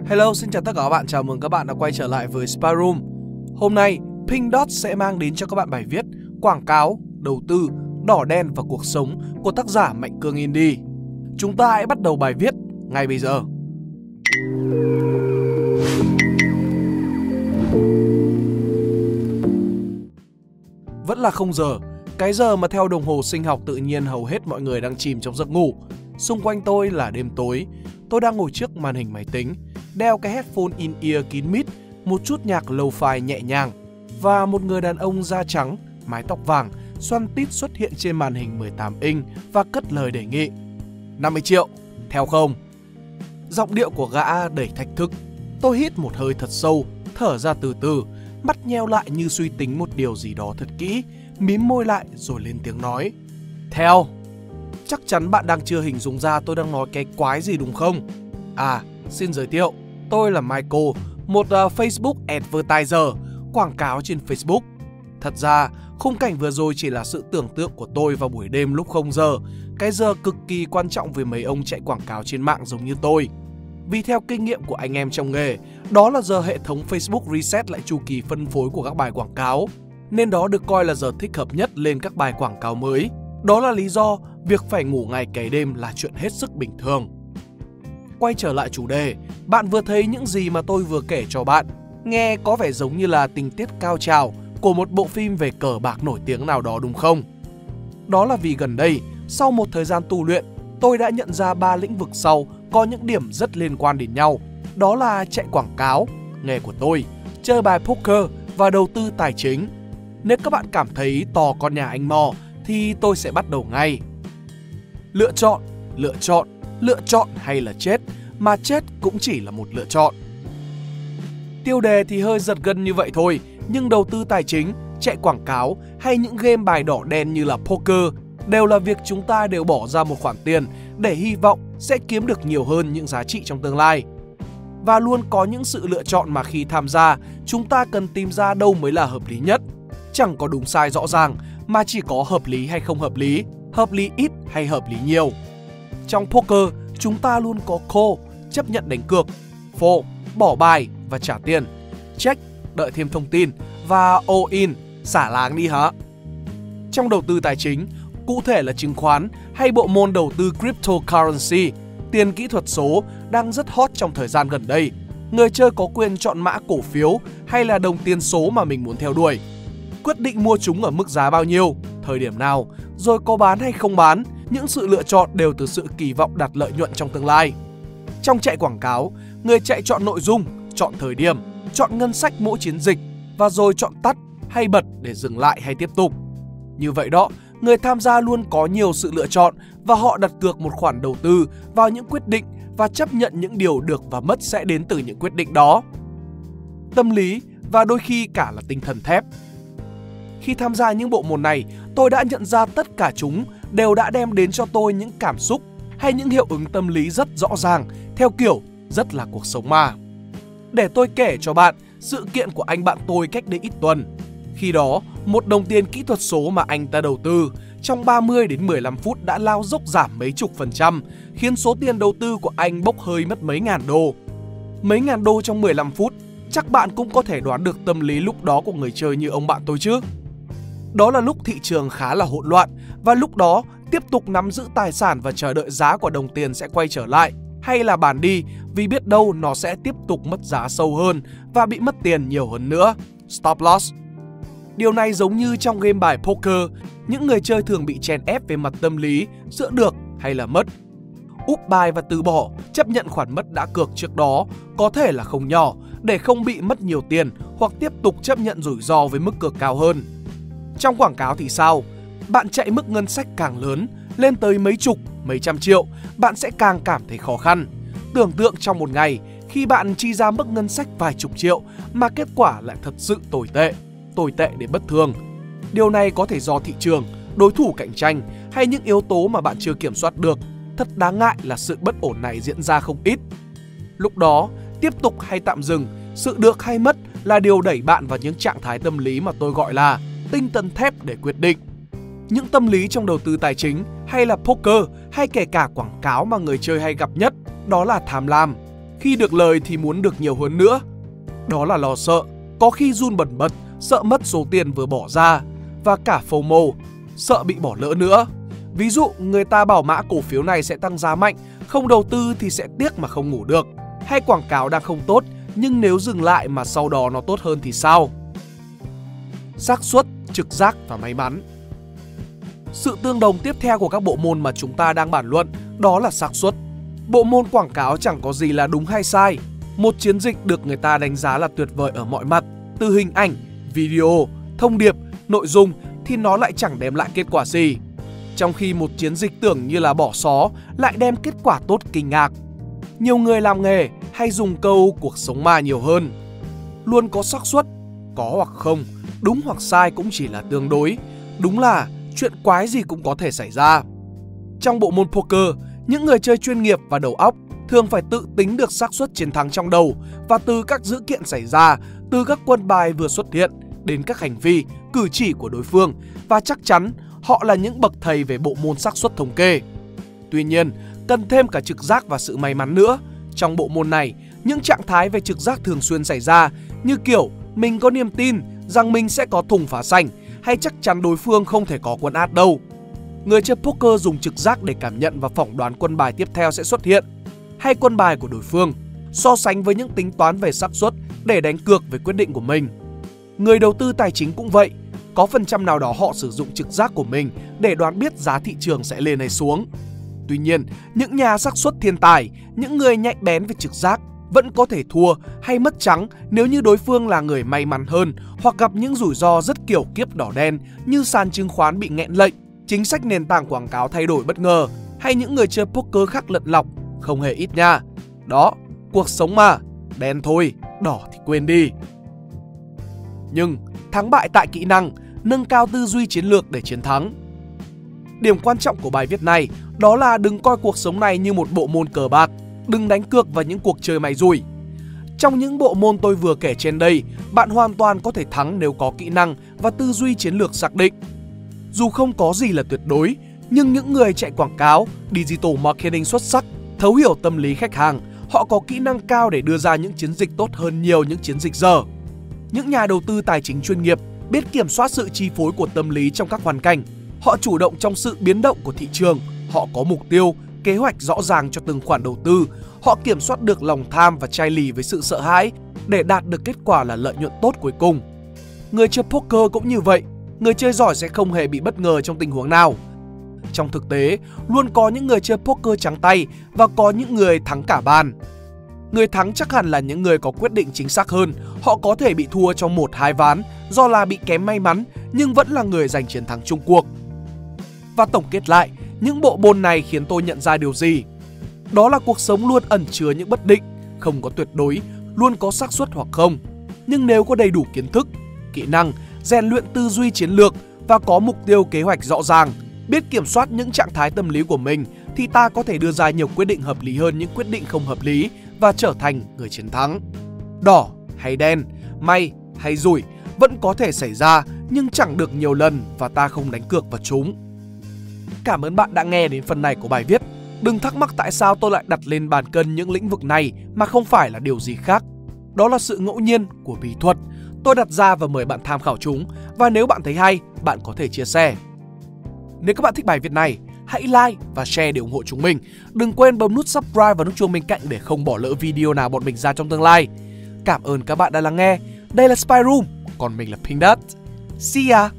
Hello, xin chào tất cả các bạn, chào mừng các bạn đã quay trở lại với Spy Room. Hôm nay, Pink Dot sẽ mang đến cho các bạn bài viết quảng cáo, đầu tư, đỏ đen và cuộc sống của tác giả Mạnh Cương Indie. Chúng ta hãy bắt đầu bài viết ngay bây giờ. Vẫn là 0 giờ, cái giờ mà theo đồng hồ sinh học tự nhiên hầu hết mọi người đang chìm trong giấc ngủ. Xung quanh tôi là đêm tối. Tôi đang ngồi trước màn hình máy tính, đeo cái headphone in-ear kín mít, một chút nhạc lo-fi nhẹ nhàng. Và một người đàn ông da trắng, mái tóc vàng, xoăn tít xuất hiện trên màn hình 18 inch và cất lời đề nghị. 50 triệu, theo không? Giọng điệu của gã đầy thách thức. Tôi hít một hơi thật sâu, thở ra từ từ, mắt nheo lại như suy tính một điều gì đó thật kỹ, mím môi lại rồi lên tiếng nói. Theo. Chắc chắn bạn đang chưa hình dung ra tôi đang nói cái quái gì đúng không? À, xin giới thiệu, tôi là Michael, một Facebook advertiser, quảng cáo trên Facebook. Thật ra, khung cảnh vừa rồi chỉ là sự tưởng tượng của tôi vào buổi đêm lúc 0 giờ, cái giờ cực kỳ quan trọng với mấy ông chạy quảng cáo trên mạng giống như tôi. Vì theo kinh nghiệm của anh em trong nghề, đó là giờ hệ thống Facebook reset lại chu kỳ phân phối của các bài quảng cáo, nên đó được coi là giờ thích hợp nhất lên các bài quảng cáo mới. Đó là lý do việc phải ngủ ngày cày đêm là chuyện hết sức bình thường. Quay trở lại chủ đề, bạn vừa thấy những gì mà tôi vừa kể cho bạn nghe có vẻ giống như là tình tiết cao trào của một bộ phim về cờ bạc nổi tiếng nào đó đúng không? Đó là vì gần đây, sau một thời gian tu luyện, tôi đã nhận ra 3 lĩnh vực sau có những điểm rất liên quan đến nhau. Đó là chạy quảng cáo, nghề của tôi, chơi bài poker và đầu tư tài chính. Nếu các bạn cảm thấy to con nhà anh Mò thì tôi sẽ bắt đầu ngay. Lựa chọn hay là chết, mà chết cũng chỉ là một lựa chọn. Tiêu đề thì hơi giật gân như vậy thôi, nhưng đầu tư tài chính, chạy quảng cáo hay những game bài đỏ đen như là poker đều là việc chúng ta đều bỏ ra một khoản tiền để hy vọng sẽ kiếm được nhiều hơn những giá trị trong tương lai. Và luôn có những sự lựa chọn mà khi tham gia, chúng ta cần tìm ra đâu mới là hợp lý nhất. Chẳng có đúng sai rõ ràng, mà chỉ có hợp lý hay không hợp lý ít hay hợp lý nhiều. Trong poker, chúng ta luôn có call, chấp nhận đánh cược, fold, bỏ bài và trả tiền, check, đợi thêm thông tin và all in, xả láng đi hả? Trong đầu tư tài chính, cụ thể là chứng khoán hay bộ môn đầu tư cryptocurrency, tiền kỹ thuật số đang rất hot trong thời gian gần đây. Người chơi có quyền chọn mã cổ phiếu hay là đồng tiền số mà mình muốn theo đuổi. Quyết định mua chúng ở mức giá bao nhiêu, thời điểm nào, rồi có bán hay không bán, những sự lựa chọn đều từ sự kỳ vọng đạt lợi nhuận trong tương lai. Trong chạy quảng cáo, người chạy chọn nội dung, chọn thời điểm, chọn ngân sách mỗi chiến dịch và rồi chọn tắt hay bật để dừng lại hay tiếp tục. Như vậy đó, người tham gia luôn có nhiều sự lựa chọn và họ đặt cược một khoản đầu tư vào những quyết định và chấp nhận những điều được và mất sẽ đến từ những quyết định đó. Tâm lý và đôi khi cả là tinh thần thép. Khi tham gia những bộ môn này, tôi đã nhận ra tất cả chúng đều đã đem đến cho tôi những cảm xúc hay những hiệu ứng tâm lý rất rõ ràng, theo kiểu rất là cuộc sống ma. Để tôi kể cho bạn sự kiện của anh bạn tôi cách đây ít tuần. Khi đó, một đồng tiền kỹ thuật số mà anh ta đầu tư trong 30 đến 15 phút đã lao dốc giảm mấy chục %, khiến số tiền đầu tư của anh bốc hơi mất mấy ngàn đô. Mấy ngàn đô trong 15 phút, chắc bạn cũng có thể đoán được tâm lý lúc đó của người chơi như ông bạn tôi chứ. Đó là lúc thị trường khá là hỗn loạn và lúc đó tiếp tục nắm giữ tài sản và chờ đợi giá của đồng tiền sẽ quay trở lại, hay là bán đi vì biết đâu nó sẽ tiếp tục mất giá sâu hơn và bị mất tiền nhiều hơn nữa. Stop loss. Điều này giống như trong game bài poker, những người chơi thường bị chèn ép về mặt tâm lý giữa được hay là mất. Úp bài và từ bỏ, chấp nhận khoản mất đã cược trước đó, có thể là không nhỏ, để không bị mất nhiều tiền hoặc tiếp tục chấp nhận rủi ro với mức cược cao hơn. Trong quảng cáo thì sao? Bạn chạy mức ngân sách càng lớn, lên tới mấy chục, mấy trăm triệu, bạn sẽ càng cảm thấy khó khăn. Tưởng tượng trong một ngày, khi bạn chi ra mức ngân sách vài chục triệu mà kết quả lại thật sự tồi tệ đến bất thường. Điều này có thể do thị trường, đối thủ cạnh tranh hay những yếu tố mà bạn chưa kiểm soát được. Thật đáng ngại là sự bất ổn này diễn ra không ít. Lúc đó, tiếp tục hay tạm dừng, sự được hay mất là điều đẩy bạn vào những trạng thái tâm lý mà tôi gọi là tinh thần thép để quyết định. Những tâm lý trong đầu tư tài chính, hay là poker, hay kể cả quảng cáo mà người chơi hay gặp nhất, đó là tham lam. Khi được lời thì muốn được nhiều hơn nữa. Đó là lo sợ, có khi run bần bật, sợ mất số tiền vừa bỏ ra. Và cả FOMO, sợ bị bỏ lỡ nữa. Ví dụ người ta bảo mã cổ phiếu này sẽ tăng giá mạnh, không đầu tư thì sẽ tiếc mà không ngủ được. Hay quảng cáo đang không tốt, nhưng nếu dừng lại mà sau đó nó tốt hơn thì sao? Xác suất, trực giác và may mắn. Sự tương đồng tiếp theo của các bộ môn mà chúng ta đang bàn luận đó là xác suất. Bộ môn quảng cáo chẳng có gì là đúng hay sai. Một chiến dịch được người ta đánh giá là tuyệt vời ở mọi mặt, từ hình ảnh, video, thông điệp, nội dung thì nó lại chẳng đem lại kết quả gì. Trong khi một chiến dịch tưởng như là bỏ xó lại đem kết quả tốt kinh ngạc. Nhiều người làm nghề hay dùng câu cuộc sống ma nhiều hơn. Luôn có xác suất, có hoặc không, đúng hoặc sai cũng chỉ là tương đối. Đúng là chuyện quái gì cũng có thể xảy ra. Trong bộ môn poker, những người chơi chuyên nghiệp và đầu óc thường phải tự tính được xác suất chiến thắng trong đầu, và từ các dữ kiện xảy ra, từ các quân bài vừa xuất hiện đến các hành vi, cử chỉ của đối phương, và chắc chắn họ là những bậc thầy về bộ môn xác suất thống kê. Tuy nhiên, cần thêm cả trực giác và sự may mắn nữa. Trong bộ môn này, những trạng thái về trực giác thường xuyên xảy ra, như kiểu mình có niềm tin rằng mình sẽ có thùng phá sành, hay chắc chắn đối phương không thể có quân át đâu. Người chơi poker dùng trực giác để cảm nhận và phỏng đoán quân bài tiếp theo sẽ xuất hiện, hay quân bài của đối phương, so sánh với những tính toán về xác suất để đánh cược về quyết định của mình. Người đầu tư tài chính cũng vậy, có phần trăm nào đó họ sử dụng trực giác của mình để đoán biết giá thị trường sẽ lên hay xuống. Tuy nhiên, những nhà xác suất thiên tài, những người nhạy bén về trực giác vẫn có thể thua hay mất trắng nếu như đối phương là người may mắn hơn, hoặc gặp những rủi ro rất kiểu kiếp đỏ đen như sàn chứng khoán bị nghẽn lệnh, chính sách nền tảng quảng cáo thay đổi bất ngờ, hay những người chơi poker khác lận lọc, không hề ít nha. Đó, cuộc sống mà, đen thôi, đỏ thì quên đi. Nhưng thắng bại tại kỹ năng, nâng cao tư duy chiến lược để chiến thắng. Điểm quan trọng của bài viết này đó là đừng coi cuộc sống này như một bộ môn cờ bạc, đừng đánh cược vào những cuộc chơi may rủi. Trong những bộ môn tôi vừa kể trên đây, bạn hoàn toàn có thể thắng nếu có kỹ năng và tư duy chiến lược xác định. Dù không có gì là tuyệt đối, nhưng những người chạy quảng cáo, digital marketing xuất sắc, thấu hiểu tâm lý khách hàng, họ có kỹ năng cao để đưa ra những chiến dịch tốt hơn nhiều những chiến dịch dở. Những nhà đầu tư tài chính chuyên nghiệp biết kiểm soát sự chi phối của tâm lý trong các hoàn cảnh. Họ chủ động trong sự biến động của thị trường, họ có mục tiêu, kế hoạch rõ ràng cho từng khoản đầu tư. Họ kiểm soát được lòng tham và chai lì với sự sợ hãi để đạt được kết quả là lợi nhuận tốt cuối cùng. Người chơi poker cũng như vậy, người chơi giỏi sẽ không hề bị bất ngờ trong tình huống nào. Trong thực tế, luôn có những người chơi poker trắng tay và có những người thắng cả bàn. Người thắng chắc hẳn là những người có quyết định chính xác hơn, họ có thể bị thua trong 1-2 ván do là bị kém may mắn nhưng vẫn là người giành chiến thắng chung cuộc. Và tổng kết lại, những bộ môn này khiến tôi nhận ra điều gì? Đó là cuộc sống luôn ẩn chứa những bất định, không có tuyệt đối, luôn có xác suất hoặc không. Nhưng nếu có đầy đủ kiến thức, kỹ năng, rèn luyện tư duy chiến lược và có mục tiêu kế hoạch rõ ràng, biết kiểm soát những trạng thái tâm lý của mình thì ta có thể đưa ra nhiều quyết định hợp lý hơn những quyết định không hợp lý và trở thành người chiến thắng. Đỏ hay đen, may hay rủi vẫn có thể xảy ra nhưng chẳng được nhiều lần và ta không đánh cược vào chúng. Cảm ơn bạn đã nghe đến phần này của bài viết. Đừng thắc mắc tại sao tôi lại đặt lên bàn cân những lĩnh vực này mà không phải là điều gì khác. Đó là sự ngẫu nhiên của bí thuật. Tôi đặt ra và mời bạn tham khảo chúng. Và nếu bạn thấy hay, bạn có thể chia sẻ. Nếu các bạn thích bài viết này, hãy like và share để ủng hộ chúng mình. Đừng quên bấm nút subscribe và nút chuông bên cạnh để không bỏ lỡ video nào bọn mình ra trong tương lai. Cảm ơn các bạn đã lắng nghe. Đây là Spy Room, còn mình là Pink Dot. See ya!